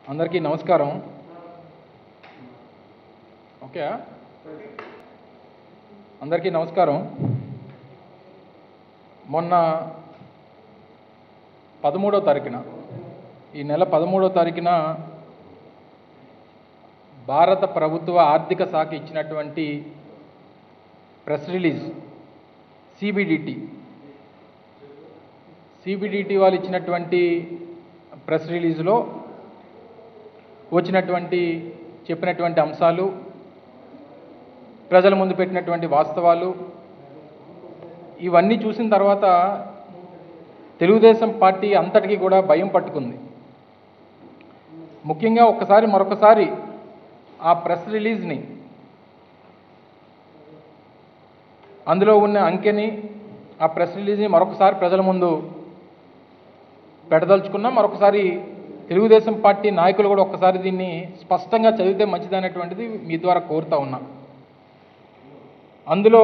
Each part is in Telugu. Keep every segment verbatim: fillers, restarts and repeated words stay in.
అందరికీ నమస్కారం. ఓకే, అందరికీ నమస్కారం. మొన్న పదమూడో తారీఖున ఈ నెల పదమూడో తారీఖున భారత ప్రభుత్వ ఆర్థిక శాఖ ఇచ్చినటువంటి ప్రెస్ రిలీజ్ సిబిడిటి సిబిడిటి వాళ్ళు ఇచ్చినటువంటి ప్రెస్ రిలీజ్లో వచ్చినటువంటి చెప్పినటువంటి అంశాలు, ప్రజల ముందు పెట్టినటువంటి వాస్తవాలు ఇవన్నీ చూసిన తర్వాత తెలుగుదేశం పార్టీ అంతటికీ కూడా భయం పట్టుకుంది. ముఖ్యంగా ఒక్కసారి మరొకసారి ఆ ప్రెస్ రిలీజ్ని, అందులో ఉన్న అంకెని, ఆ ప్రెస్ రిలీజ్ని మరొకసారి ప్రజల ముందు పెడదలుచుకున్నాం. మరొకసారి తెలుగుదేశం పార్టీ నాయకులు కూడా ఒక్కసారి దీన్ని స్పష్టంగా చదివితే మంచిదనేటువంటిది మీ ద్వారా కోరుతా ఉన్నా. అందులో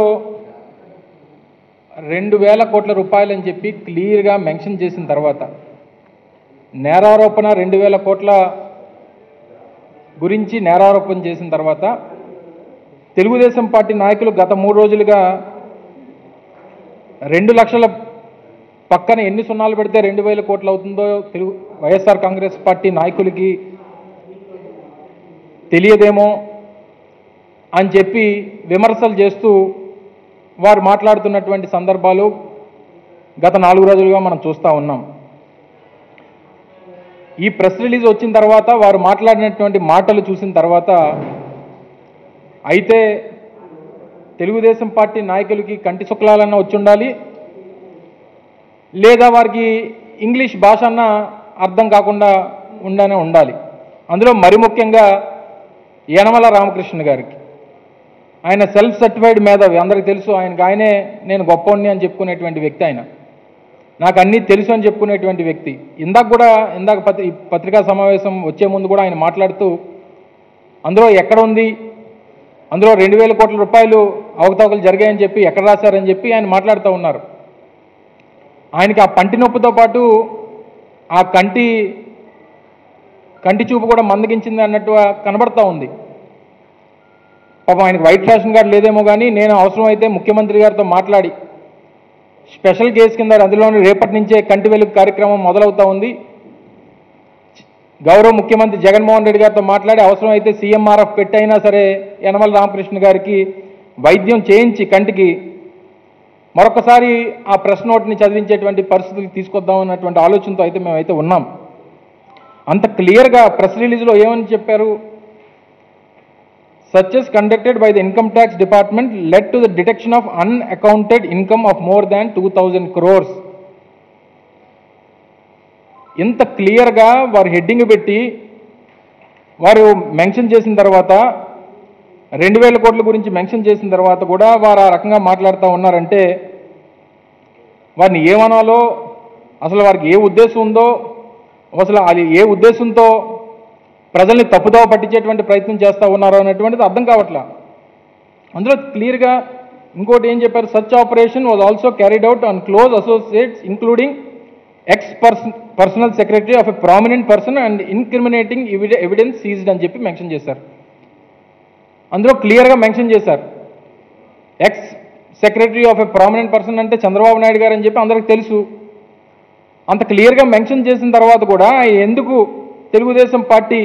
రెండు వేల కోట్ల రూపాయలని చెప్పి క్లియర్గా మెన్షన్ చేసిన తర్వాత, నేరారోపణ రెండు వేల కోట్ల గురించి నేరారోపణ చేసిన తర్వాత తెలుగుదేశం పార్టీ నాయకులు గత మూడు రోజులుగా రెండు లక్షల పక్కన ఎన్ని సున్నాలు పెడితే రెండు వేల కోట్లు అవుతుందో తెలుగు వైఎస్ఆర్ కాంగ్రెస్ పార్టీ నాయకులకి తెలియదేమో అని చెప్పి విమర్శలు చేస్తూ వారు మాట్లాడుతున్నటువంటి సందర్భాలు గత నాలుగు రోజులుగా మనం చూస్తూ ఉన్నాం. ఈ ప్రెస్ రిలీజ్ వచ్చిన తర్వాత వారు మాట్లాడినటువంటి మాటలు చూసిన తర్వాత అయితే తెలుగుదేశం పార్టీ నాయకులకి కంటి శుక్లాలన్నా వచ్చి ఉండాలి, లేదా వారికి ఇంగ్లీష్ భాష అన్న అర్థం కాకుండా ఉండనే ఉండాలి. అందులో మరి ముఖ్యంగా యనమల రామకృష్ణ గారికి, ఆయన సెల్ఫ్ సర్టిఫైడ్ మేధావి, అందరికీ తెలుసు. ఆయనకు ఆయనే నేను గొప్పవాడిని అని చెప్పుకునేటువంటి వ్యక్తి. ఆయన నాకు అన్నీ తెలుసు అని చెప్పుకునేటువంటి వ్యక్తి. ఇందాక కూడా ఇందాక పత్రి పత్రికా సమావేశం వచ్చే ముందు కూడా ఆయన మాట్లాడుతూ అందులో ఎక్కడ ఉంది, అందులో రెండు వేల కోట్ల రూపాయలు అవకతవకలు జరిగాయని చెప్పి ఎక్కడ రాశారని చెప్పి ఆయన మాట్లాడుతూ ఉన్నారు. ఆయనకి ఆ పంటి నొప్పితో పాటు ఆ కంటి కంటి చూపు కూడా మందగించింది అన్నట్టుగా కనబడతా ఉంది. పాపం ఆయనకు వైట్ రేషన్ కార్డు లేదేమో కానీ నేను అవసరమైతే ముఖ్యమంత్రి గారితో మాట్లాడి స్పెషల్ కేసు కింద అందులోని రేపటి నుంచే కంటి వెలుగు కార్యక్రమం మొదలవుతూ ఉంది. గౌరవ ముఖ్యమంత్రి జగన్మోహన్ రెడ్డి గారితో మాట్లాడి అవసరమైతే సీఎంఆర్ఎఫ్ పెట్టైనా సరే యనమల రామకృష్ణ గారికి వైద్యం చేయించి కంటికి మరొకసారి ఆ ప్రెస్ నోట్ని చదివించేటువంటి పరిస్థితులు తీసుకొద్దాం అన్నటువంటి ఆలోచనతో అయితే మేమైతే ఉన్నాం. అంత క్లియర్గా ప్రెస్ రిలీజ్లో ఏమని చెప్పారు? Searches conducted by the income tax department led to the detection of unaccounted income of more than two thousand crores. ఇంత క్లియర్గా వారు హెడ్డింగ్ పెట్టి వారు మెన్షన్ చేసిన తర్వాత, రెండు వేల కోట్ల గురించి మెన్షన్ చేసిన తర్వాత కూడా వారు ఆ రకంగా మాట్లాడుతూ ఉన్నారంటే వారిని ఏమనాలో, అసలు వారికి ఏ ఉద్దేశం ఉందో, అసలు అది ఏ ఉద్దేశంతో ప్రజల్ని తప్పుదోవ పట్టించేటువంటి ప్రయత్నం చేస్తూ ఉన్నారో అనేటువంటిది అర్థం కావట్లా. అందులో క్లియర్గా ఇంకోటి ఏం చెప్పారు? Such operation was also carried out on close associates including ex person personal secretary of a prominent person and incriminating evidence seized అని చెప్పి మెన్షన్ చేశారు. అందులో క్లియర్గా మెన్షన్ చేశారు ex secretary of a prominent person అంటే చంద్రబాబు నాయుడు గారు అని చెప్పి అందరికీ తెలుసు. అంత క్లియర్గా మెన్షన్ చేసిన తర్వాత కూడా ఎందుకు తెలుగుదేశం పార్టీ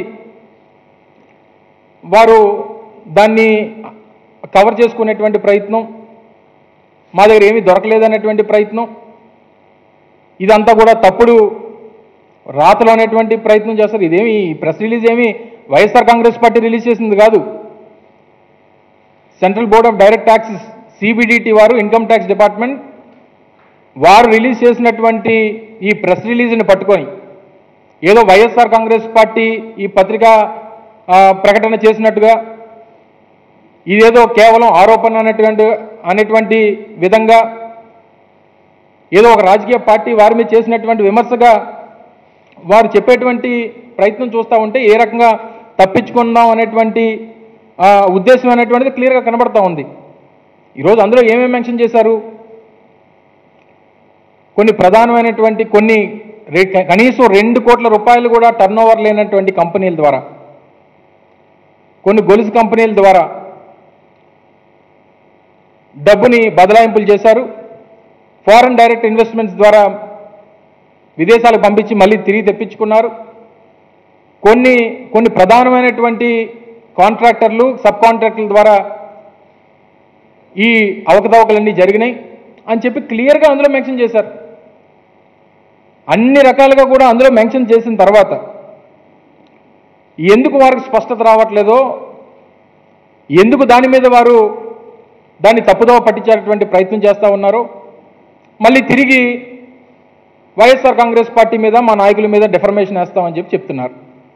వారు దాన్ని కవర్ చేసుకునేటువంటి ప్రయత్నం, మా దగ్గర ఏమీ దొరకలేదనేటువంటి ప్రయత్నం, ఇదంతా కూడా తప్పుడు రాతలు అనేటువంటి ప్రయత్నం చేస్తారు. ఇదేమి ప్రెస్ రిలీజ్ ఏమి వైఎస్ఆర్ కాంగ్రెస్ పార్టీ రిలీజ్ చేసింది కాదు. Central board of direct taxes CBDT వారు, ఇన్కమ్ ట్యాక్స్ డిపార్ట్మెంట్ వారు రిలీజ్ చేసినటువంటి ఈ ప్రెస్ రిలీజ్ని పట్టుకొని ఏదో వైఎస్ఆర్ కాంగ్రెస్ పార్టీ ఈ పత్రికా ప్రకటన చేసినట్టుగా, ఇదేదో కేవలం ఆరోపణ అనేటువంటి అనేటువంటి విధంగా ఏదో ఒక రాజకీయ పార్టీ వారి మీద చేసినటువంటి విమర్శగా వారు చెప్పేటువంటి ప్రయత్నం చూస్తూ ఉంటే ఏ రకంగా తప్పించుకుందాం అనేటువంటి ఉద్దేశం అనేటువంటిది క్లియర్గా కనబడతా ఉంది. ఈరోజు అందులో ఏమేమి మెన్షన్ చేశారు? కొన్ని ప్రధానమైనటువంటి కొన్ని రే కనీసం రెండు కోట్ల రూపాయలు కూడా టర్న్ ఓవర్ లేనటువంటి కంపెనీల ద్వారా, కొన్ని గొలుసు కంపెనీల ద్వారా డబ్బుని బదలాయింపులు చేశారు. ఫారెన్ డైరెక్ట్ ఇన్వెస్ట్మెంట్స్ ద్వారా విదేశాలకు పంపించి మళ్ళీ తిరిగి తెప్పించుకున్నారు. కొన్ని కొన్ని ప్రధానమైనటువంటి కాంట్రాక్టర్లు, సబ్ కాంట్రాక్టర్ల ద్వారా ఈ అవకతవకలన్నీ జరిగినాయి అని చెప్పి క్లియర్గా అందులో మెన్షన్ చేశారు. అన్ని రకాలుగా కూడా అందులో మెన్షన్ చేసిన తర్వాత ఎందుకు వారికి స్పష్టత రావట్లేదో, ఎందుకు దాని మీద వారు దాన్ని తప్పుదోవ పట్టించేటువంటి ప్రయత్నం చేస్తూ ఉన్నారో, మళ్ళీ తిరిగి వైఎస్ఆర్ కాంగ్రెస్ పార్టీ మీద, మా నాయకుల మీద డిఫర్మేషన్ వేస్తామని చెప్పి చెప్తున్నారు.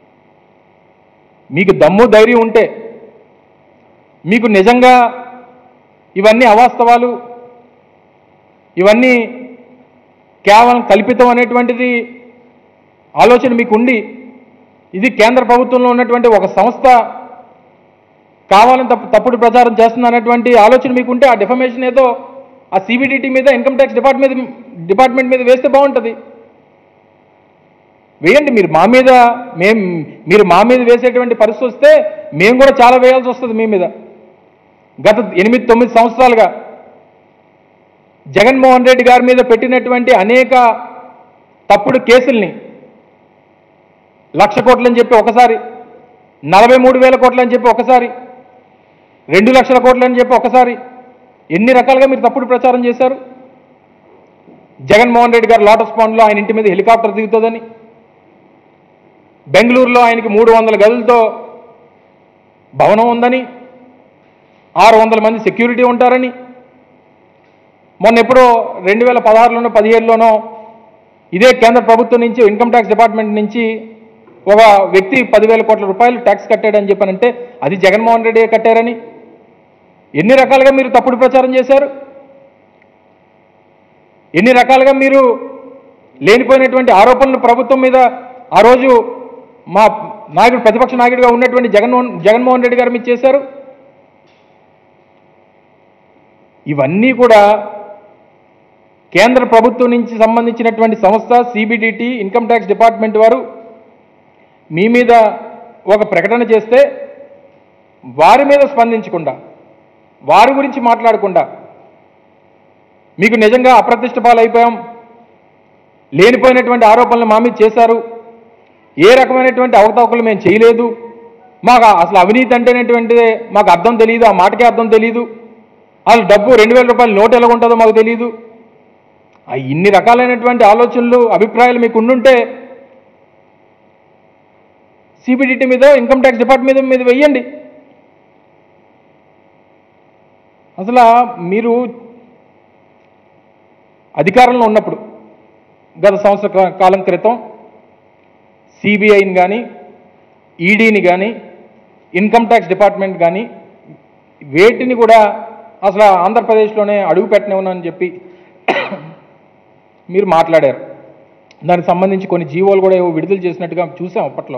మీకు దమ్ము ధైర్యం ఉంటే, మీకు నిజంగా ఇవన్నీ అవాస్తవాలు, ఇవన్నీ కేవలం కల్పితం అనేటువంటిది ఆలోచన మీకు ఉండి, ఇది కేంద్ర ప్రభుత్వంలో ఉన్నటువంటి ఒక సంస్థ కావాలని తప్పు తప్పుడు ప్రచారం చేస్తుంది అనేటువంటి ఆలోచన మీకుంటే, ఆ డిఫర్మేషన్ ఏదో ఆ సిబిడిటీ మీద, ఇన్కమ్ ట్యాక్స్ డిపార్ట్మెంట్ డిపార్ట్మెంట్ మీద వేస్తే బాగుంటుంది. వేయండి. మీరు మా మీద మేం మీరు మా మీద వేసేటువంటి పరిస్థితి వస్తే మేము కూడా చాలా వేయాల్సి వస్తుంది మీ మీద. గత ఎనిమిది తొమ్మిది సంవత్సరాలుగా జగన్మోహన్ రెడ్డి గారి మీద పెట్టినటువంటి అనేక తప్పుడు కేసుల్ని లక్ష కోట్లని చెప్పి ఒకసారి, నలభై మూడు వేల కోట్లని చెప్పి ఒకసారి, రెండు లక్షల కోట్లని చెప్పి ఒకసారి, ఎన్ని రకాలుగా మీరు తప్పుడు ప్రచారం చేశారు. జగన్మోహన్ రెడ్డి గారు లోటస్ పాండ్లో ఆయన ఇంటి మీద హెలికాప్టర్ దిగుతుందని, బెంగళూరులో ఆయనకి మూడు వందల గదులతో భవనం ఉందని, ఆరు వందల మంది సెక్యూరిటీ ఉంటారని, మొన్న ఎప్పుడో రెండు వేల పదహారులోనో పదిహేడులోనో ఇదే కేంద్ర ప్రభుత్వం నుంచి, ఇన్కమ్ ట్యాక్స్ డిపార్ట్మెంట్ నుంచి ఒక వ్యక్తి పదివేల కోట్ల రూపాయలు ట్యాక్స్ కట్టాడని చెప్పానంటే అది జగన్మోహన్ రెడ్డి కట్టారని, ఎన్ని రకాలుగా మీరు తప్పుడు ప్రచారం చేశారు. ఎన్ని రకాలుగా మీరు లేనిపోయినటువంటి ఆరోపణలు ప్రభుత్వం మీద ఆ రోజు మా నాయకుడు, ప్రతిపక్ష నాయకుడిగా ఉన్నటువంటి జగన్మోహన్ జగన్మోహన్ రెడ్డి గారు మీరు చేశారు. ఇవన్నీ కూడా కేంద్ర ప్రభుత్వం నుంచి సంబంధించినటువంటి సంస్థ సిబిడిటి, ఇన్కమ్ ట్యాక్స్ డిపార్ట్మెంట్ వారు మీ మీద ఒక ప్రకటన చేస్తే వారి మీద స్పందించకుండా, వారి గురించి మాట్లాడకుండా, మీకు నిజంగా అప్రతిష్ట పాలైపోయాం, లేనిపోయినటువంటి ఆరోపణలు మా మీద చేశారు, ఏ రకమైనటువంటి అవకతవకలు మేము చేయలేదు, మాకు అసలు అవినీతి అంటేనేటువంటిదే మాకు అర్థం తెలియదు, ఆ మాటకే అర్థం తెలియదు, అసలు డబ్బు రెండు వేల రూపాయలు నోటు ఎలా ఉంటుందో మాకు తెలియదు, ఇన్ని రకాలైనటువంటి ఆలోచనలు, అభిప్రాయాలు మీకు ఉండుంటే సిబిడిటి మీద, ఇన్కమ్ ట్యాక్స్ డిపార్ట్మెంట్ మీద మీద వెయ్యండి. అసలు మీరు అధికారంలో ఉన్నప్పుడు గత సంవత్సర కాలం క్రితం సిబిఐని కానీ, ఈడీని కానీ, ఇన్కమ్ ట్యాక్స్ డిపార్ట్మెంట్ కానీ వేటిని కూడా అసలు ఆంధ్రప్రదేశ్లోనే అడుగు పెట్టనివ్వనని చెప్పి మీరు మాట్లాడారు. దానికి సంబంధించి కొన్ని జీవోలు కూడా ఏవో విడుదల చేసినట్టుగా చూసాం అప్పట్లో.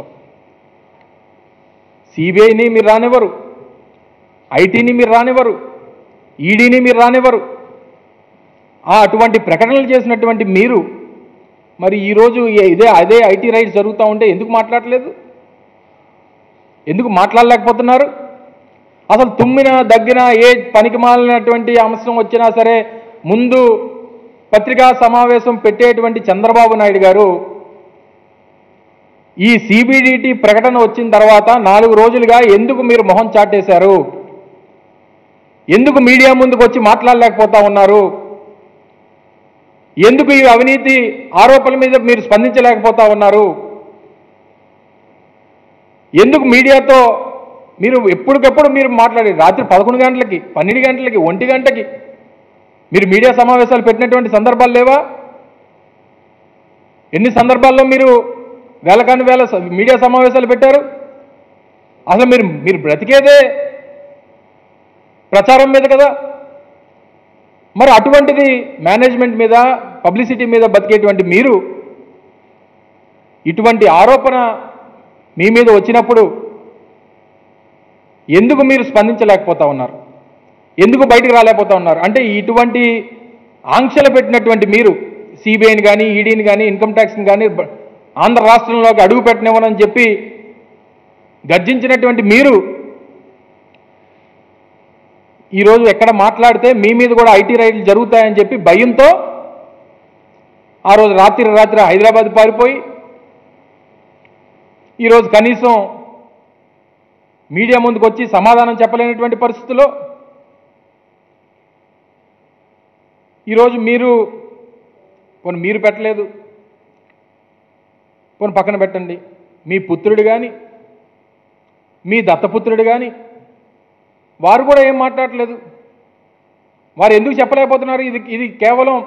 సిబిఐని మీరు రానివ్వరు, ఐటీని మీరు రానివ్వరు, ఈడీని మీరు రానివ్వరు. ఆ అటువంటి ప్రకటనలు చేసినటువంటి మీరు మరి ఈరోజు ఇదే అదే ఐటీ రైట్స్ జరుగుతూ ఉంటే ఎందుకు మాట్లాడలేదు? ఎందుకు మాట్లాడలేకపోతున్నారు? అసలు తుమ్మిన దగ్గర ఏ పనికి మాలినటువంటి అంశం వచ్చినా సరే ముందు పత్రికా సమావేశం పెట్టేటువంటి చంద్రబాబు నాయుడు గారు ఈ సిబిడిటి ప్రకటన వచ్చిన తర్వాత నాలుగు రోజులుగా ఎందుకు మీరు మొహం చాటేశారు? ఎందుకు మీడియా ముందుకు వచ్చి మాట్లాడలేకపోతా ఉన్నారు? ఎందుకు ఈ అవినీతి ఆరోపణల మీద మీరు స్పందించలేకపోతా ఉన్నారు? ఎందుకు మీడియాతో మీరు ఎప్పటికెప్పుడు మీరు మాట్లాడి రాత్రి పదకొండు గంటలకి, పన్నెండు గంటలకి, ఒంటి గంటకి మీరు మీడియా సమావేశాలు పెట్టినటువంటి సందర్భాలు లేవా? ఎన్ని సందర్భాల్లో మీరు వేలకాని వేల మీడియా సమావేశాలు పెట్టారు? అసలు మీరు మీరు బ్రతికేదే ప్రచారం మీద కదా. మరి అటువంటిది మేనేజ్మెంట్ మీద, పబ్లిసిటీ మీద బతికేటువంటి మీరు ఇటువంటి ఆరోపణ మీ మీద వచ్చినప్పుడు ఎందుకు మీరు స్పందించలేకపోతా ఉన్నారు? ఎందుకు బయటికి రాలేకపోతా ఉన్నారు? అంటే ఇటువంటి ఆంక్షలు పెట్టినటువంటి మీరు, సిబిఐని కానీ ఈడీని కానీ ఇన్కమ్ ట్యాక్స్ని కానీ ఆంధ్ర రాష్ట్రంలోకి అడుగు పెట్టనివ్వనని చెప్పి గర్జించినటువంటి మీరు ఈరోజు ఎక్కడ మాట్లాడితే మీ మీద కూడా ఐటీ రైడ్లు జరుగుతాయని చెప్పి భయంతో ఆ రోజు రాత్రి రాత్రి హైదరాబాద్ పారిపోయి ఈరోజు కనీసం మీడియా ముందుకు వచ్చి సమాధానం చెప్పలేనటువంటి పరిస్థితుల్లో ఈరోజు మీరు కొన్ని మీరు పెట్టలేదు, కొన్ని పక్కన పెట్టండి, మీ పుత్రుడు కానీ మీ దత్తపుత్రుడు కానీ వారు కూడా ఏం మాట్లాడలేదు. వారు ఎందుకు చెప్పలేకపోతున్నారు? ఇది ఇది కేవలం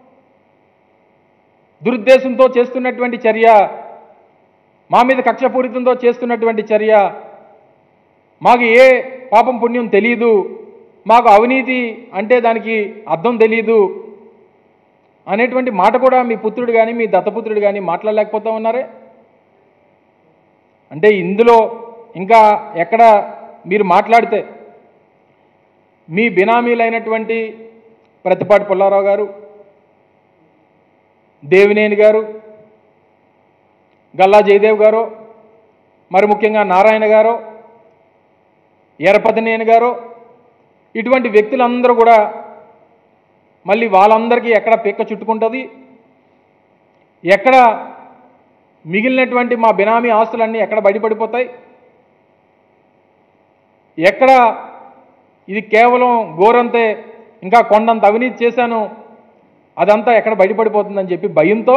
దురుద్దేశంతో చేస్తున్నటువంటి చర్య, మా మీద కక్షపూరితంతో చేస్తున్నటువంటి చర్య, మాకు ఏ పాపం పుణ్యం తెలియదు, మాకు అవినీతి అంటే దానికి అర్థం తెలియదు అనేటువంటి మాట కూడా మీ పుత్రుడు కానీ మీ దత్తపుత్రుడు కానీ మాట్లాడలేకపోతా ఉన్నారే. అంటే ఇందులో ఇంకా ఎక్కడ మీరు మాట్లాడితే మీ బినామీలైనటువంటి ప్రతిపాటి పుల్లారావు గారు, దేవినేని గారు, గల్లా జయదేవ్ గారు, మరి ముఖ్యంగా నారాయణ గారు, ఎరపతినేని గారు, ఇటువంటి వ్యక్తులందరూ కూడా మళ్ళీ వాళ్ళందరికీ ఎక్కడ పిక్క చుట్టుకుంటుంది, ఎక్కడ మిగిలినటువంటి మా బినామీ ఆస్తులన్నీ ఎక్కడ బయటపడిపోతాయి, ఎక్కడ ఇది కేవలం గోరంతే ఇంకా కొండంత అవినీతి చేశాను అదంతా ఎక్కడ బయటపడిపోతుందని చెప్పి భయంతో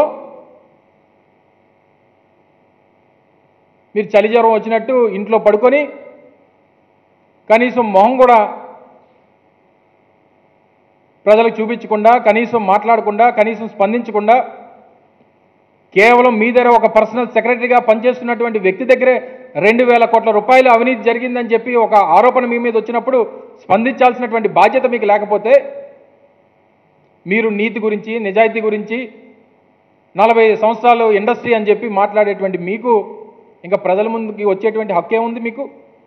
మీరు చలి జ్వరం వచ్చినట్టు ఇంట్లో పడుకొని కనీసం మొహం కూడా ప్రజలకు చూపించకుండా, కనీసం మాట్లాడకుండా, కనీసం స్పందించకుండా కేవలం మీ దగ్గర ఒక పర్సనల్ సెక్రటరీగా పనిచేస్తున్నటువంటి వ్యక్తి దగ్గరే రెండు వేల కోట్ల రూపాయలు అవినీతి జరిగిందని చెప్పి ఒక ఆరోపణ మీ మీద వచ్చినప్పుడు స్పందించాల్సినటువంటి బాధ్యత మీకు లేకపోతే మీరు నీతి గురించి, నిజాయితీ గురించి నలభై సంవత్సరాలు ఇండస్ట్రీ అని చెప్పి మాట్లాడేటువంటి మీకు ఇంకా ప్రజల ముందుకి వచ్చేటువంటి హక్కే ఉంది మీకు?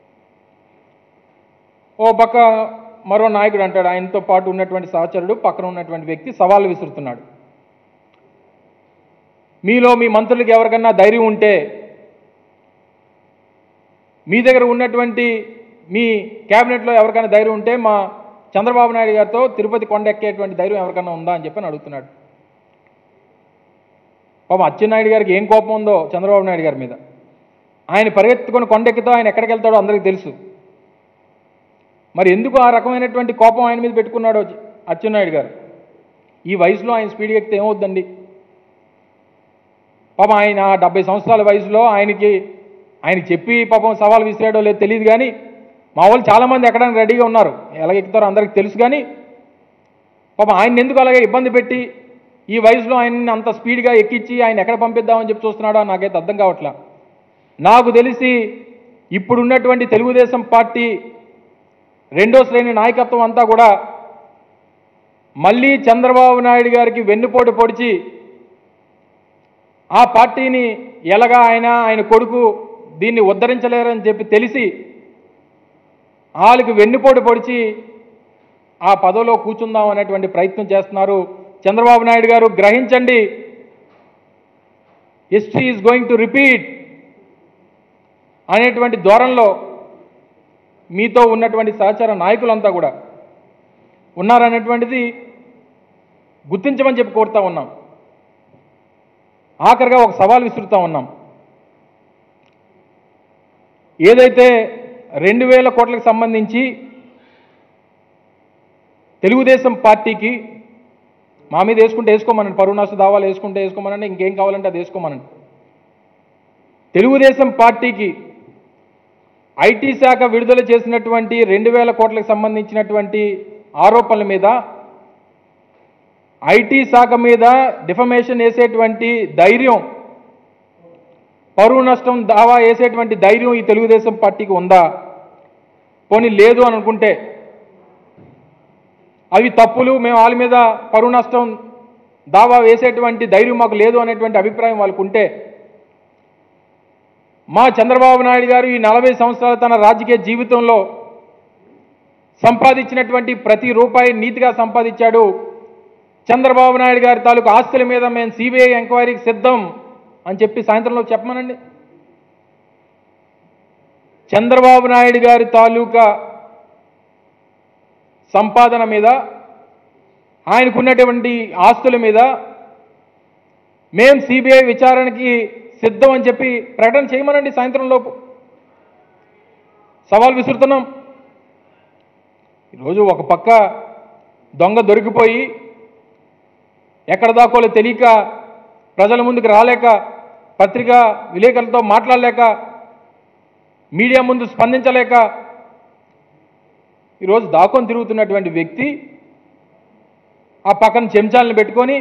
ఓ పక్క మరో నాయకుడు అంటాడు, ఆయనతో పాటు ఉన్నటువంటి సహచరుడు పక్కన ఉన్నటువంటి వ్యక్తి సవాళ్ళు విసురుతున్నాడు, మీలో మీ మంత్రులకి ఎవరికన్నా ధైర్యం ఉంటే, మీ దగ్గర ఉన్నటువంటి మీ క్యాబినెట్లో ఎవరికైనా ధైర్యం ఉంటే మా చంద్రబాబు నాయుడు గారితో తిరుపతి కొండ ఎక్కేటువంటి ధైర్యం ఎవరికన్నా ఉందా అని చెప్పని అడుగుతున్నాడు. పాపం అచ్చెన్నాయుడు గారికి ఏం కోపం ఉందో చంద్రబాబు నాయుడు గారి మీద. ఆయన పరిగెత్తుకొని కొండెక్కుతో ఆయన ఎక్కడికి వెళ్తాడో అందరికీ తెలుసు. మరి ఎందుకు ఆ రకమైనటువంటి కోపం ఆయన మీద పెట్టుకున్నాడో అచ్చెన్నాయుడు గారు? ఈ వయసులో ఆయన స్పీడ్గా ఎక్కితే ఏమవుద్దండి? పాపం ఆయన డెబ్బై సంవత్సరాల వయసులో ఆయనకి ఆయన చెప్పి పాపం సవాల్ విసిరాడో లేదో తెలియదు, కానీ మా వాళ్ళు చాలామంది ఎక్కడానికి రెడీగా ఉన్నారు, ఎలా ఎక్కుతారో అందరికీ తెలుసు. కానీ పాపం ఆయన ఎందుకు అలాగే ఇబ్బంది పెట్టి ఈ వయసులో ఆయన్ని అంత స్పీడ్గా ఎక్కించి ఆయన ఎక్కడ పంపిద్దామని చెప్పి చూస్తున్నాడో నాకైతే అర్థం కావట్లా. నాకు తెలిసి ఇప్పుడున్నటువంటి తెలుగుదేశం పార్టీ రెండో శ్రేణి నాయకత్వం అంతా కూడా మళ్ళీ చంద్రబాబు నాయుడు గారికి వెన్నుపోటు పొడిచి ఆ పార్టీని ఎలాగా ఆయన ఆయన కొడుకు దీన్ని ఉద్ధరించలేరని చెప్పి తెలిసి వాళ్ళకి వెన్నుపోటు పొడిచి ఆ పదవిలో కూర్చుందాం అనేటువంటి ప్రయత్నం చేస్తున్నారు. చంద్రబాబు నాయుడు గారు గ్రహించండి, history is going to repeat అనేటువంటి ధోరణిలో మీతో ఉన్నటువంటి సహచర నాయకులంతా కూడా ఉన్నారనేటువంటిది గుర్తించమని చెప్పి కోరుతా ఉన్నాం. ఆఖరిగా ఒక సవాల్ విసురుతా ఉన్నాం. ఏదైతే రెండు వేల కోట్లకు సంబంధించి తెలుగుదేశం పార్టీకి మా మీద వేసుకుంటే వేసుకోమనండి, పరువు నష్ట దావాలు వేసుకుంటే వేసుకోమనండి, ఇంకేం కావాలంటే అది వేసుకోమనండి. తెలుగుదేశం పార్టీకి ఐటీ శాఖ విడుదల చేసినటువంటి రెండు వేల కోట్లకు సంబంధించినటువంటి ఆరోపణల మీద ఐటీ శాఖ మీద డిఫమేషన్ వేసేటువంటి ధైర్యం, పరువు నష్టం దావా వేసేటువంటి ధైర్యం ఈ తెలుగుదేశం పార్టీకి ఉందా? పోనీ లేదు అని అనుకుంటే, అవి తప్పులు, మేము వాళ్ళ మీద పరువు నష్టం దావా వేసేటువంటి ధైర్యం మాకు లేదు అనేటువంటి అభిప్రాయం వాళ్ళకు ఉంటే, మా చంద్రబాబు నాయుడు గారు ఈ నలభై సంవత్సరాల తన రాజకీయ జీవితంలో సంపాదించినటువంటి ప్రతి రూపాయి నీతిగా సంపాదించాడు, చంద్రబాబు నాయుడు గారి తాలూకు ఆస్తుల మీద మేము సిబిఐ ఎంక్వైరీకి సిద్ధం అని చెప్పి సాయంత్రంలో చెప్పమనండి. చంద్రబాబు నాయుడు గారి తాలూకా సంపాదన మీద, ఆయనకున్నటువంటి ఆస్తుల మీద మేం సిబిఐ విచారణకి సిద్ధం అని చెప్పి ప్రకటన చేయమనండి సాయంత్రం లోపు. సవాల్ విసురుతున్నాం. ఈరోజు ఒక పక్క దొంగ దొరికిపోయి ఎక్కడ దాకోలో తెలియక, ప్రజల ముందుకు రాలేక, పత్రికా విలేకరులతో మాట్లాడలేక, మీడియా ముందు స్పందించలేక ఈరోజు దాక్కొని తిరుగుతున్నటువంటి వ్యక్తి ఆ పక్కన చెంచాలను పెట్టుకొని,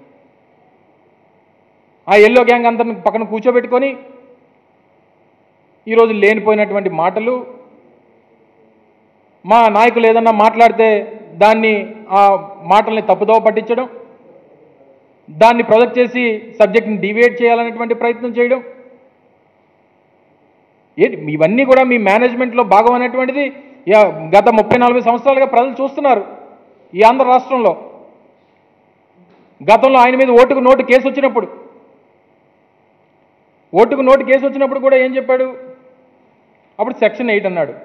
ఆ ఎల్లో గ్యాంగ్ అందరిని పక్కన కూర్చోబెట్టుకొని ఈరోజు లేనిపోయినటువంటి మాటలు, మా నాయకులు ఏదన్నా మాట్లాడితే దాన్ని ఆ మాటల్ని తప్పుదోవ పట్టించడం, దాన్ని ప్రొజెక్ట్ చేసి సబ్జెక్ట్ని డివేట్ చేయాలనేటువంటి ప్రయత్నం చేయడం, ఏంటి ఇవన్నీ కూడా మీ మేనేజ్మెంట్లో భాగం అనేటువంటిది గత ముప్పై నలభై సంవత్సరాలుగా ప్రజలు చూస్తున్నారు ఈ ఆంధ్ర రాష్ట్రంలో. గతంలో ఆయన మీద ఓటుకు నోటు కేసు వచ్చినప్పుడు ఓటుకు నోటు కేసు వచ్చినప్పుడు కూడా ఏం చెప్పాడు? అప్పుడు సెక్షన్ ఎయిట్ అన్నాడు.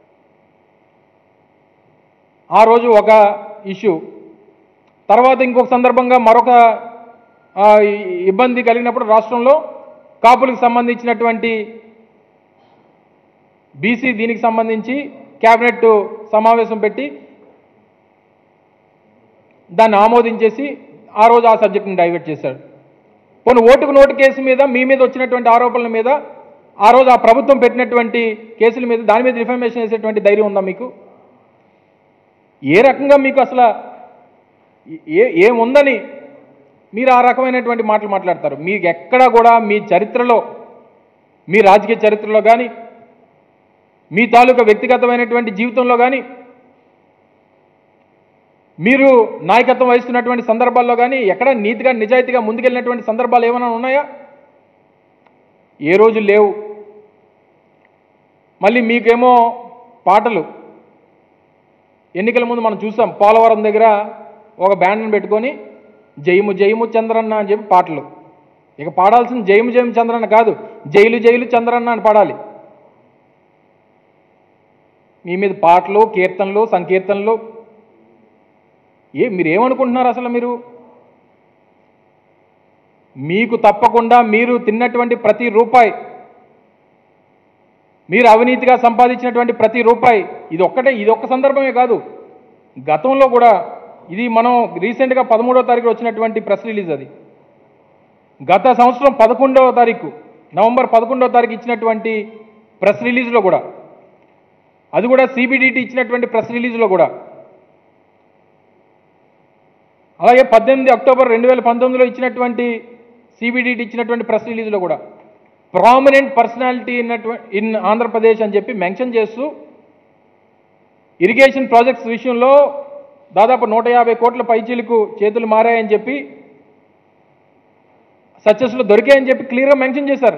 ఆ రోజు ఒక ఇష్యూ, తర్వాత ఇంకొక సందర్భంగా మరొక ఇబ్బంది కలిగినప్పుడు రాష్ట్రంలో కాపులకు సంబంధించినటువంటి బీసీ దీనికి సంబంధించి క్యాబినెట్ సమావేశం పెట్టి దాన్ని ఆమోదించేసి ఆ రోజు ఆ సబ్జెక్ట్ని డైవర్ట్ చేశాడు. కొన్ని ఓటుకు నోటు కేసు మీద, మీ మీద వచ్చినటువంటి ఆరోపణల మీద, ఆ రోజు ఆ ప్రభుత్వం పెట్టినటువంటి కేసుల మీద దాని మీద రిఫర్మేషన్ చేసేటువంటి ధైర్యం ఉందా మీకు? ఏ రకంగా మీకు అసలు ఏ ఏముందని మీరు ఆ రకమైనటువంటి మాటలు మాట్లాడతారు? మీకు ఎక్కడా కూడా మీ చరిత్రలో, మీ రాజకీయ చరిత్రలో కానీ, మీ తాలూకా వ్యక్తిగతమైనటువంటి జీవితంలో కానీ, మీరు నాయకత్వం వహిస్తున్నటువంటి సందర్భాల్లో కానీ ఎక్కడ నీతిగా నిజాయితీగా ముందుకెళ్ళినటువంటి సందర్భాలు ఏమైనా ఉన్నాయా? ఏ రోజు లేవు. మళ్ళీ మీకేమో పాటలు, ఎన్నికల ముందు మనం చూసాం పోలవరం దగ్గర ఒక బ్యాండ్ని పెట్టుకొని జయము జయము చంద్రన్న అని చెప్పి పాటలు. ఇక పాడాల్సిన జయము జయము చంద్రన్న కాదు, జైలు జైలు చంద్రన్న అని పాడాలి. మీ మీద పాటలు, కీర్తనలు, సంకీర్తనలు. ఏ మీరు ఏమనుకుంటున్నారు అసలు? మీరు మీకు తప్పకుండా మీరు తిన్నటువంటి ప్రతి రూపాయి, మీరు అవినీతిగా సంపాదించినటువంటి ప్రతి రూపాయి, ఇది ఒక్కటే ఇది ఒక్క సందర్భమే కాదు, గతంలో కూడా ఇది మనం రీసెంట్గా పదమూడవ తారీఖు వచ్చినటువంటి ప్రెస్ రిలీజ్. అది గత సంవత్సరం పదకొండవ తారీఖు నవంబర్ పదకొండవ తారీఖు ఇచ్చినటువంటి ప్రెస్ రిలీజ్లో కూడా, అది కూడా సిబిడిటి ఇచ్చినటువంటి ప్రెస్ రిలీజ్లో కూడా, అలాగే పద్దెనిమిది అక్టోబర్ రెండు వేల పంతొమ్మిదిలో ఇచ్చినటువంటి సిబిడిటి ఇచ్చినటువంటి ప్రెస్ రిలీజ్లో కూడా ప్రామినెంట్ పర్సనాలిటీ ఇన్నటువంటి ఇన్ ఆంధ్రప్రదేశ్ అని చెప్పి మెన్షన్ చేస్తూ ఇరిగేషన్ ప్రాజెక్ట్స్ విషయంలో దాదాపు నూట యాభై కోట్ల పైచీలకు చేతులు మారాయని చెప్పి, సక్సెస్లో దొరికాయని చెప్పి క్లియర్గా మెన్షన్ చేశారు.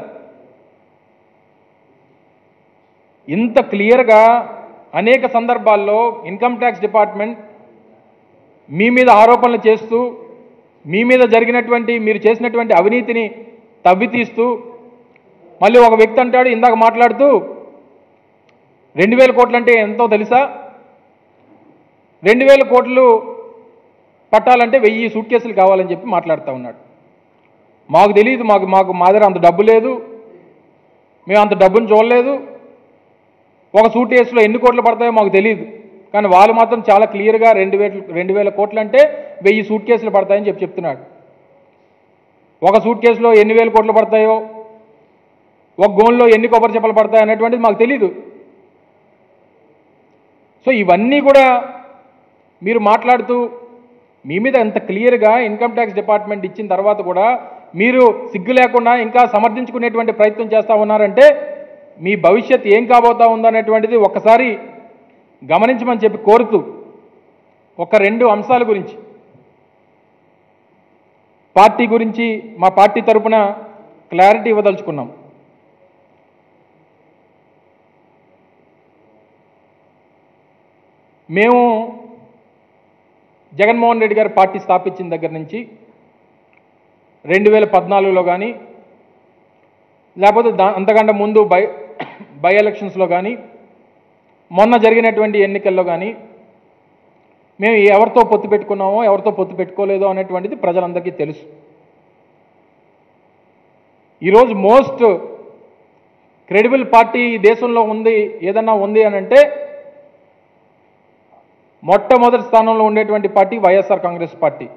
ఇంత క్లియర్గా అనేక సందర్భాల్లో ఇన్కమ్ ట్యాక్స్ డిపార్ట్మెంట్ మీ మీద ఆరోపణలు చేస్తూ, మీ మీద జరిగినటువంటి మీరు చేసినటువంటి అవినీతిని తవ్వితీస్తూ, మళ్ళీ ఒక వ్యక్తి అంటాడు ఇందాక మాట్లాడుతూ, రెండు వేల కోట్లు అంటే ఎంతో తెలుసా? రెండు వేల కోట్లు పట్టాలంటే వెయ్యి సూట్ కేసులు కావాలని చెప్పి మాట్లాడుతూ ఉన్నాడు. మాకు తెలియదు, మాకు మాకు మా దగ్గర అంత డబ్బు లేదు, మేము అంత డబ్బును చూడలేదు, ఒక సూట్ కేసులో ఎన్ని కోట్లు పడతాయో మాకు తెలియదు, కానీ వాళ్ళు మాత్రం చాలా క్లియర్గా రెండు వేల రెండు వేల కోట్లు అంటే వెయ్యి సూట్ కేసులు పడతాయని చెప్పి చెప్తున్నాడు. ఒక సూట్ కేసులో ఎన్ని వేల కోట్లు పడతాయో, ఒక గోన్లో ఎన్ని కొబ్బరి చెప్పలు పడతాయో అనేటువంటిది మాకు తెలీదు. సో ఇవన్నీ కూడా మీరు మాట్లాడుతూ, మీ మీద ఎంత క్లియర్గా ఇన్కమ్ ట్యాక్స్ డిపార్ట్మెంట్ ఇచ్చిన తర్వాత కూడా మీరు సిగ్గు లేకుండా ఇంకా సమర్థించుకునేటువంటి ప్రయత్నం చేస్తూ ఉన్నారంటే మీ భవిష్యత్ ఏం కాబోతా ఉందనేటువంటిది ఒక్కసారి గమనించమని చెప్పి కోరుతూ, ఒక రెండు అంశాల గురించి, పార్టీ గురించి మా పార్టీ తరపున క్లారిటీ ఇవ్వదలుచుకున్నాం. మేము జగన్మోహన్ రెడ్డి గారు పార్టీ స్థాపించిన దగ్గర నుంచి రెండు వేల పద్నాలుగులో కానీ లేకపోతే దా అంతకంటే ముందు బై బై ఎలక్షన్స్లో కానీ మొన్న జరిగినటువంటి ఎన్నికల్లో కానీ మేము ఎవరితో పొత్తు పెట్టుకున్నామో ఎవరితో పొత్తు పెట్టుకోలేదో అనేటువంటిది ప్రజలందరికీ తెలుసు. ఈరోజు మోస్ట్ క్రెడిబుల్ పార్టీ ఈ దేశంలో ఉంది ఏదన్నా ఉంది అని అంటే మొట్టమొదటి స్థానంలో ఉండేటువంటి పార్టీ వైఎస్ఆర్ కాంగ్రెస్ పార్టీ.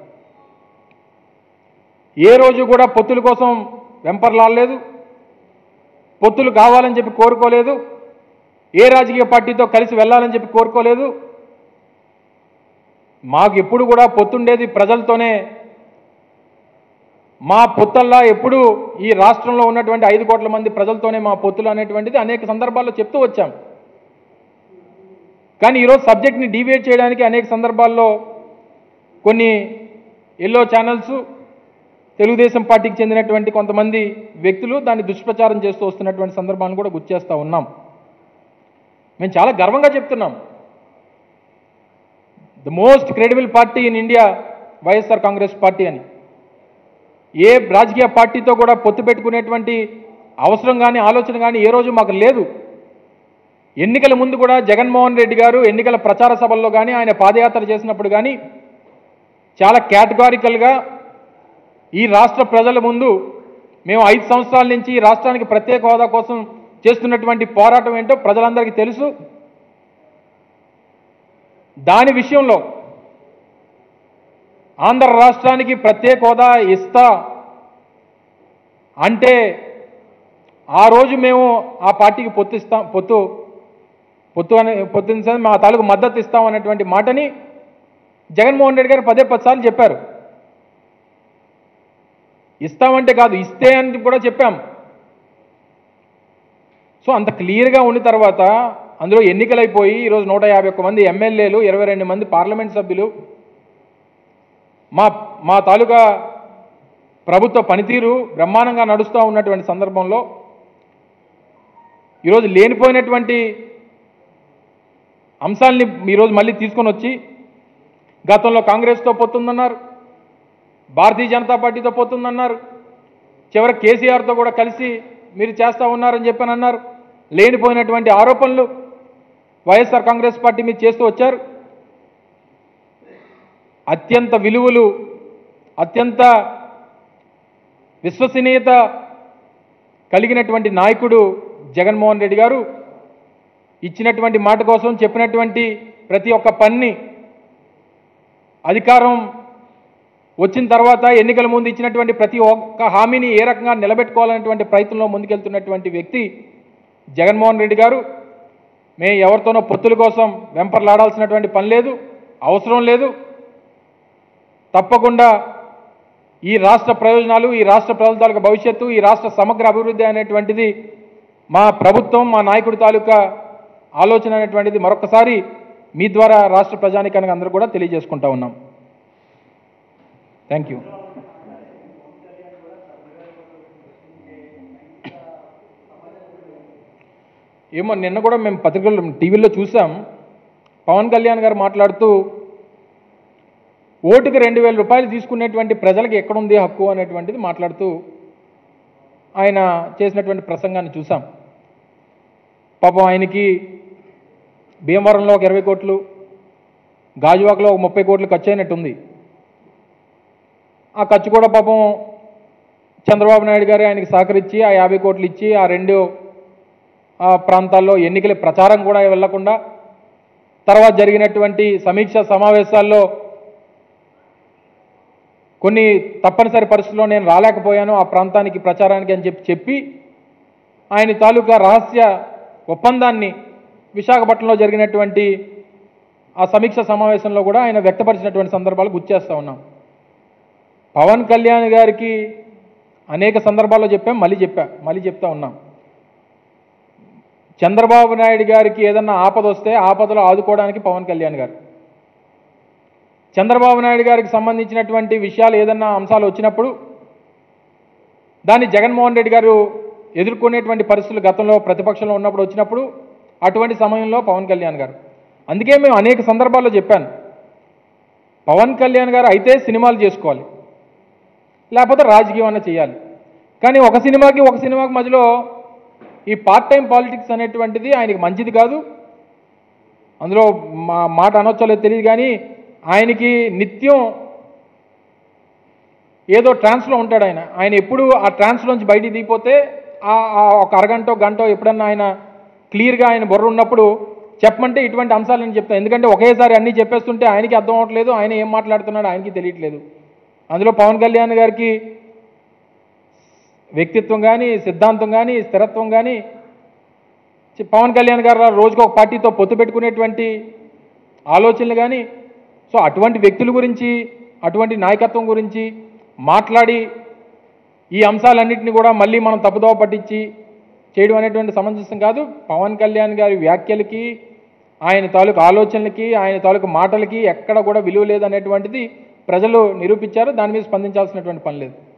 ఏ రోజు కూడా పొత్తుల కోసం వెంపర్లాడలేదు, పొత్తులు కావాలని చెప్పి కోరుకోలేదు, ఏ రాజకీయ పార్టీతో కలిసి వెళ్ళాలని చెప్పి కోరుకోలేదు. మాకు ఎప్పుడు కూడా పొత్తుండేది ప్రజలతోనే. మా పొత్తల్లా ఎప్పుడు ఈ రాష్ట్రంలో ఉన్నటువంటి ఐదు కోట్ల మంది ప్రజలతోనే మా పొత్తులు అనేటువంటిది అనేక సందర్భాల్లో చెప్తూ వచ్చాం. కానీ ఈరోజు సబ్జెక్ట్ని డీవియేట్ చేయడానికి అనేక సందర్భాల్లో కొన్ని ఎల్లో ఛానల్స్, తెలుగుదేశం పార్టీకి చెందినటువంటి కొంతమంది వ్యక్తులు దాన్ని దుష్ప్రచారం చేస్తూ వస్తున్నటువంటి సందర్భాన్ని కూడా గుర్తు చేస్తూ ఉన్నాం. మేము చాలా గర్వంగా చెప్తున్నాం, the most credible party in India YSR Congress party అని. ఏ రాజకీయ పార్టీతో కూడా పొత్తు పెట్టుకునేటువంటి అవసరం కానీ ఆలోచన కానీ ఏ రోజు మాకు లేదు. ఎన్నికల ముందు కూడా జగన్మోహన్ రెడ్డి గారు ఎన్నికల ప్రచార సభల్లో కానీ ఆయన పాదయాత్ర చేసినప్పుడు కానీ చాలా కేటగారికల్గా ఈ రాష్ట్ర ప్రజల ముందు మేము ఐదు సంవత్సరాల నుంచి ఈ రాష్ట్రానికి ప్రత్యేక హోదా కోసం చేస్తున్నటువంటి పోరాటం ఏంటో ప్రజలందరికీ తెలుసు. దాని విషయంలో ఆంధ్ర రాష్ట్రానికి ప్రత్యేక హోదా ఇస్తా అంటే ఆ రోజు మేము ఆ పార్టీకి పొత్తిస్తాం పొత్తు పొత్తు అని పొత్తు మా తాలూకు మద్దతు ఇస్తాం అనేటువంటి మాటని జగన్మోహన్ రెడ్డి గారు పదే పది సార్లు చెప్పారు. ఇస్తామంటే కాదు, ఇస్తే అని కూడా చెప్పాం. సో అంత క్లియర్గా ఉన్న తర్వాత అందులో ఎన్నికలైపోయి ఈరోజు నూట యాభై ఒక్క మంది ఎమ్మెల్యేలు, ఇరవై రెండు మంది పార్లమెంట్ సభ్యులు, మా మా తాలూకా ప్రభుత్వ పనితీరు బ్రహ్మాండంగా నడుస్తూ ఉన్నటువంటి సందర్భంలో ఈరోజు లేనిపోయినటువంటి అంశాలని ఈరోజు మళ్ళీ తీసుకొని వచ్చి గతంలో కాంగ్రెస్తో పొత్తుందన్నారు, భారతీయ జనతా పార్టీతో పోతుందన్నారు, చివరి కేసీఆర్తో కూడా కలిసి మీరు చేస్తూ ఉన్నారని చెప్పని అన్నారు. లేనిపోయినటువంటి ఆరోపణలు వైఎస్ఆర్ కాంగ్రెస్ పార్టీ మీద చేస్తూ వచ్చారు. అత్యంత విలువలు, అత్యంత విశ్వసనీయత కలిగినటువంటి నాయకుడు జగన్మోహన్ రెడ్డి గారు ఇచ్చినటువంటి మాట కోసం చెప్పినటువంటి ప్రతి ఒక్క పని అధికారం వచ్చిన తర్వాత ఎన్నికల ముందు ఇచ్చినటువంటి ప్రతి ఒక్క హామీని ఏ రకంగా నిలబెట్టుకోవాలనేటువంటి ప్రయత్నంలో ముందుకెళ్తున్నటువంటి వ్యక్తి జగన్మోహన్ రెడ్డి గారు. మేము ఎవరితోనో పొత్తుల కోసం వెంపర్లాడాల్సినటువంటి పని లేదు, అవసరం లేదు. తప్పకుండా ఈ రాష్ట్ర ప్రయోజనాలు, ఈ రాష్ట్ర ప్రజల తాలూకా భవిష్యత్తు, ఈ రాష్ట్ర సమగ్ర అభివృద్ధి అనేటువంటిది మా ప్రభుత్వం, మా నాయకుడి తాలూకా ఆలోచన అనేటువంటిది మరొకసారి మీ ద్వారా రాష్ట్ర ప్రజానికానికి అందరూ కూడా తెలియజేసుకుంటా ఉన్నాం. Thank you. ఏమో నిన్న కూడా మేము పత్రికల్లో టీవీలో చూసాం, పవన్ కళ్యాణ్ గారు మాట్లాడుతూ ఓటుకి రెండు వేల రూపాయలు తీసుకునేటువంటి ప్రజలకు ఎక్కడుంది హక్కు అనేటువంటిది మాట్లాడుతూ ఆయన చేసినటువంటి ప్రసంగాన్ని చూసాం. పాపం ఆయనకి భీమవరంలో ఒక ఇరవై కోట్లు, గాజువాకలో ఒక ముప్పై కోట్లు ఖర్చు అయినట్టుంది. ఆ ఖర్చు కూడా పాపం చంద్రబాబు నాయుడు గారు ఆయనకి సహకరించి ఆ యాభై కోట్లు ఇచ్చి ఆ రెండు ప్రాంతాల్లో ఎన్నికల ప్రచారం కూడా వెళ్లకుండా తర్వాత జరిగినటువంటి సమీక్ష సమావేశాల్లో కొన్ని తప్పనిసరి పరిస్థితుల్లో నేను రాలేకపోయాను ఆ ప్రాంతానికి ప్రచారానికి అని చెప్పి చెప్పి ఆయన తాలూకా రహస్య ఒప్పందాన్ని విశాఖపట్నంలో జరిగినటువంటి ఆ సమీక్ష సమావేశంలో కూడా ఆయన వ్యక్తపరిచినటువంటి సందర్భాలు గుర్తు చేస్తూ ఉన్నాం. పవన్ కళ్యాణ్ గారికి అనేక సందర్భాల్లో చెప్పాం, మళ్ళీ చెప్పా మళ్ళీ చెప్తా ఉన్నాం. చంద్రబాబు నాయుడు గారికి ఏదన్నా ఆపద వస్తే ఆపదలో ఆదుకోవడానికి పవన్ కళ్యాణ్ గారు, చంద్రబాబు నాయుడు గారికి సంబంధించినటువంటి విషయాలు ఏదన్నా అంశాలు వచ్చినప్పుడు దాన్ని జగన్మోహన్ రెడ్డి గారు ఎదుర్కొనేటువంటి పరిస్థితులు గతంలో ప్రతిపక్షంలో ఉన్నప్పుడు వచ్చినప్పుడు అటువంటి సమయంలో పవన్ కళ్యాణ్ గారు. అందుకే మేము అనేక సందర్భాల్లో చెప్పాను, పవన్ కళ్యాణ్ గారు అయితే సినిమాలు చేసుకోవాలి, లేకపోతే రాజకీయం అన్న చేయాలి. కానీ ఒక సినిమాకి ఒక సినిమాకి మధ్యలో ఈ పార్ట్ టైం పాలిటిక్స్ అనేటువంటిది ఆయనకి మంచిది కాదు. అందులో మా మాట అనొచ్చో లేదో తెలియదు, కానీ ఆయనకి నిత్యం ఏదో ట్రాన్స్లో ఉంటాడు. ఆయన ఆయన ఎప్పుడు ఆ ట్రాన్స్లోంచి బయటికి దిగిపోతే ఆ ఒక అరగంట గంట ఎప్పుడన్నా ఆయన క్లియర్గా ఆయన బుర్ర ఉన్నప్పుడు చెప్పమంటే ఇటువంటి అంశాలు నేను చెప్తాను. ఎందుకంటే ఒకేసారి అన్నీ చెప్పేస్తుంటే ఆయనకి అర్థం అవ్వట్లేదు, ఆయన ఏం మాట్లాడుతున్నాడు ఆయనకి తెలియట్లేదు. అందులో పవన్ కళ్యాణ్ గారికి వ్యక్తిత్వం కానీ, సిద్ధాంతం కానీ, స్థిరత్వం కానీ, పవన్ కళ్యాణ్ గారు రోజుకు ఒక పార్టీతో పొత్తు పెట్టుకునేటువంటి ఆలోచనలు కానీ, సో అటువంటి వ్యక్తుల గురించి, అటువంటి నాయకత్వం గురించి మాట్లాడి ఈ అంశాలన్నింటినీ కూడా మళ్ళీ మనం తప్పుదోవ పట్టించి చేయడం అనేటువంటి సమంజసం కాదు. పవన్ కళ్యాణ్ గారి వ్యాఖ్యలకి, ఆయన తాలూకు ఆలోచనలకి, ఆయన తాలూకు మాటలకి ఎక్కడ కూడా విలువ లేదనేటువంటిది ప్రజలు నిరూపించారు. దాని మీద స్పందించాల్సినటువంటి పని లేదు.